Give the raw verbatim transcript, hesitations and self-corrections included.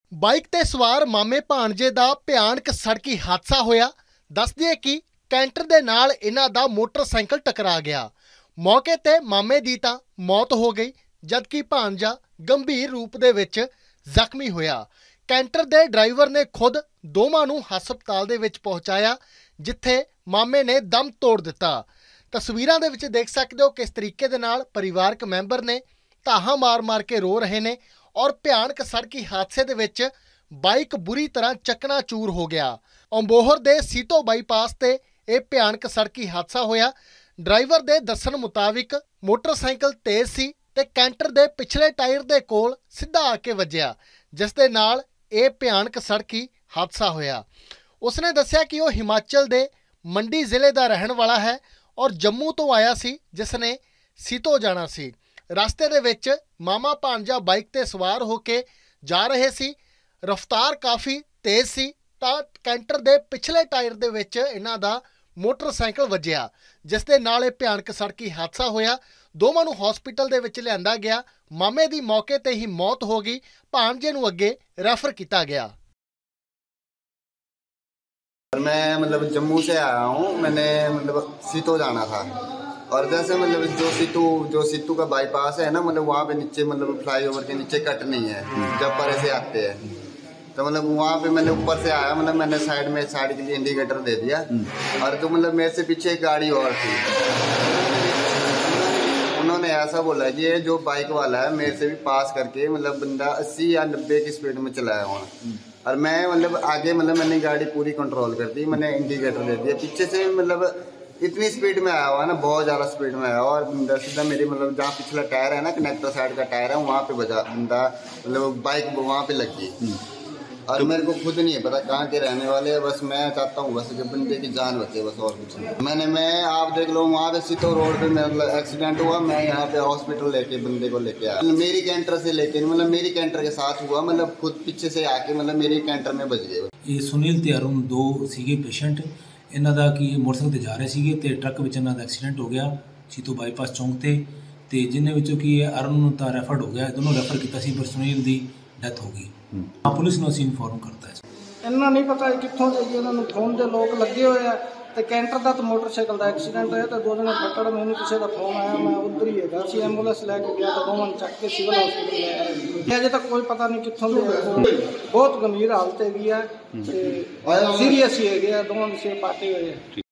Bike ਤੇ ਸਵਾਰ ਮਾਮੇ ਭਾਣਜੇ ਦਾ ਭਿਆਨਕ ਸੜਕੀ ਹਾਦਸਾ ਹੋਇਆ। ਦੱਸ ਦਈਏ ਕਿ ਕੈਂਟਰ ਦੇ ਨਾਲ ਇਹਨਾਂ ਦਾ ਮੋਟਰਸਾਈਕਲ ਟਕਰਾ ਗਿਆ। ਮੌਕੇ ਤੇ ਮਾਮੇ ਦੀ ਤਾਂ ਮੌਤ ਹੋ ਗਈ, ਜਦਕਿ ਭਾਣਜਾ ਗੰਭੀਰ ਰੂਪ ਦੇ ਵਿੱਚ ਜ਼ਖਮੀ ਹੋਇਆ। ਕੈਂਟਰ ਦੇ ਡਰਾਈਵਰ ਨੇ ਖੁਦ ਦੋਵਾਂ ਨੂੰ ਹਸਪਤਾਲ ਦੇ ਵਿੱਚ ਪਹੁੰਚਾਇਆ, ਜਿੱਥੇ ਮਾਮੇ ਨੇ ਦਮ ਤੋੜ ਦਿੱਤਾ। ਤਸਵੀਰਾਂ ਦੇ ਵਿੱਚ ਦੇਖ ਸਕਦੇ ਹੋ ਕਿਸ ਤਰੀਕੇ ਦੇ ਨਾਲ ਪਰਿਵਾਰਕ ਮੈਂਬਰ ਨੇ ਧਾਹਾਂ ਮਾਰ-ਮਾਰ ਕੇ ਰੋ ਰਹੇ ਨੇ ਔਰ ਭਿਆਨਕ ਸੜਕੀ ਹਾਦਸੇ ਦੇ ਵਿੱਚ ਬਾਈਕ ਬੁਰੀ ਤਰ੍ਹਾਂ ਚਕਨਾਚੂਰ ਹੋ ਗਿਆ। ਅੰਬੋਹਰ ਦੇ ਸੀਤੋ ਬਾਈਪਾਸ ਤੇ ਇਹ ਭਿਆਨਕ ਸੜਕੀ ਹਾਦਸਾ ਹੋਇਆ। ਡਰਾਈਵਰ ਦੇ ਦੱਸਣ ਮੁਤਾबिक ਮੋਟਰਸਾਈਕਲ ਤੇਜ਼ ਸੀ ਤੇ ਕੈਂਟਰ ਦੇ ਪਿਛਲੇ ਟਾਇਰ ਦੇ ਕੋਲ ਸਿੱਧਾ ਆ ਕੇ ਵੱਜਿਆ, ਜਿਸ ਦੇ ਨਾਲ ਇਹ ਭਿਆਨਕ ਸੜਕੀ ਹਾਦਸਾ ਹੋਇਆ। ਉਸਨੇ ਦੱਸਿਆ ਕਿ ਉਹ ਹਿਮਾਚਲ ਦੇ ਮੰਡੀ ਜ਼ਿਲ੍ਹੇ ਦਾ ਰਹਿਣ ਵਾਲਾ ਹੈ ਔਰ ਜੰਮੂ ਤੋਂ ਆਇਆ ਸੀ, ਜਿਸ ਨੇ ਸੀਤੋ ਜਾਣਾ ਸੀ। ਰਸਤੇ ਦੇ ਵਿੱਚ ਮਾਮਾ ਭਾਣਜਾ ਬਾਈਕ ਤੇ ਸਵਾਰ ਹੋ ਕੇ ਜਾ ਰਹੇ ਸੀ। ਰਫ਼ਤਾਰ ਕਾਫੀ ਤੇਜ਼ ਸੀ ਤਾਂ ਕੈਂਟਰ ਦੇ ਪਿਛਲੇ ਟਾਇਰ ਦੇ ਵਿੱਚ ਇਹਨਾਂ ਦਾ ਮੋਟਰਸਾਈਕਲ ਵੱਜਿਆ, ਜਿਸ ਦੇ ਨਾਲ ਇਹ ਭਿਆਨਕ ਸੜਕੀ ਹਾਦਸਾ ਹੋਇਆ। ਦੋਵਾਂ ਨੂੰ ਹਸਪੀਟਲ ਦੇ ਵਿੱਚ ਲਿਆਂਦਾ ਗਿਆ। ਮਾਮੇ ਦੀ ਮੌਕੇ ਤੇ ਹੀ ਮੌਤ ਹੋ ਗਈ। ਭਾਣਜੇ ਨੂੰ ਅੱਗੇ ਰੈਫਰ ਕੀਤਾ ਗਿਆ। मैं मतलब जम्मू से आया हूँ। मैंने मतलब सीतू जाना था और जैसे मतलब जो सीतू जो सीतू का बाईपास है ना, मतलब वहाँ पे नीचे मतलब फ्लाईओवर के नीचे कट नहीं है जब पर ऐसे आते हैं, तो मतलब वहाँ पे मैंने ऊपर से आया, मतलब मैंने साइड में साइड के लिए इंडिकेटर दे दिया और जो मतलब मेरे से पीछे एक गाड़ी और थी, उन्होंने ऐसा बोला कि ये जो बाइक वाला है मेरे से भी पास करके मतलब बंदा अस्सी या नब्बे की स्पीड में चलाया हुआ और मैं मतलब आगे मतलब मैंने गाड़ी पूरी कंट्रोल कर दी, मैंने इंडिकेटर दे दिया। पीछे से मतलब इतनी स्पीड में आया हुआ ना, बहुत ज़्यादा स्पीड में आया और बंदा सीधा मेरी मतलब जहाँ पिछला टायर है ना, कनेक्टर साइड का टायर है, वहाँ पे बजा बंदा मतलब बाइक वहाँ पे लगी और मेरे को खुद नहीं है पता कहाँ के रहने वाले हैं। बस मैं चाहता हूँ बस कि बंदे की जान बचे, बस और कुछ नहीं। मैंने मैं आप देख लो वहाँ पे सीतो रोड पे मेरा एक्सीडेंट हुआ, मैं यहाँ पे हॉस्पिटल लेके बंदे को लेके आया। मेरी कैंटर से लेके मतलब मेरी कैंटर के साथ हुआ, मतलब खुद पीछे से आके मतलब मेरी कैंटर में बच गए। ਇਹ ਸੁਨੀਲ ਤੇ ਅਰੁਣ ਦੋ ਸੀਗੇ ਪੇਸ਼ੈਂਟ। ਇਹਨਾਂ ਦਾ ਕੀ ਮੋਟਰਸਾਈਕਲ ਤੇ ਜਾ ਰਹੇ ਸੀਗੇ ਤੇ ਟਰੱਕ ਵਿੱਚ ਇਹਨਾਂ ਦਾ ਐਕਸੀਡੈਂਟ ਹੋ ਗਿਆ ਸੀਤੋ ਬਾਈਪਾਸ ਚੌਂਕ ਤੇ ਤੇ ਜਿਨ੍ਹਾਂ ਵਿੱਚੋਂ ਕੀ ਅਰੁਣ ਨੂੰ ਤਾਂ ਰੈਫਰਡ ਹੋ ਗਿਆ, ਦੋਨੋਂ ਰੈਫਰ ਕੀਤਾ ਸੀ, ਪਰ ਸੁਨੀਲ ਦੀ ਡੈਥ ਹੋ ਗਈ। ਆ ਪੁਲਿਸ ਨੂੰ ਅਸੀਂ ਇਨਫੋਰਮ ਕਰਤਾ ਹੈ। ਇਹਨਾਂ ਨਹੀਂ ਪਤਾ ਕਿੱਥੋਂ ਦੇ ਜੀ, ਉਹਨਾਂ ਨੂੰ ਫੋਨ ਦੇ ਲੋਕ ਲੱਗੇ ਹੋਏ ਆ ਤੇ ਕੈਂਟਰ ਦਾ ਤੇ ਮੋਟਰਸਾਈਕਲ ਦਾ ਐਕਸੀਡੈਂਟ ਹੋਇਆ ਤੇ ਦੋ ਜਣੇ ਫੱਟੜ। ਮੈਨੂੰ ਕਿਸੇ ਦਾ ਫੋਨ ਆਇਆ, ਮੈਂ ਉੱਧਰ ਹੀ ਹੈਗਾ ਸੀ, ਐਂਬੂਲੈਂਸ ਲੈ ਕੇ ਗਿਆ ਤਾਂ ਦੋਵਾਂ ਨੂੰ ਚੱਕ ਕੇ ਸਿਵਲ ਹਸਪੀਟਲ ਲੈ ਆਏ। ਅਜੇ ਤੱਕ ਕੋਈ ਪਤਾ ਨਹੀਂ ਕਿੱਥੋਂ ਦੇ, ਬਹੁਤ ਗੰਭੀਰ ਹਾਲਤ ਹੈਗੀ ਆ ਤੇ ਸੀਰੀਅਸ ਹੀ ਹੈਗੇ ਆ, ਦੋਵਾਂ ਦੇ ਸਿਰ ਪਾਟੇ ਹੋਏ ਆ।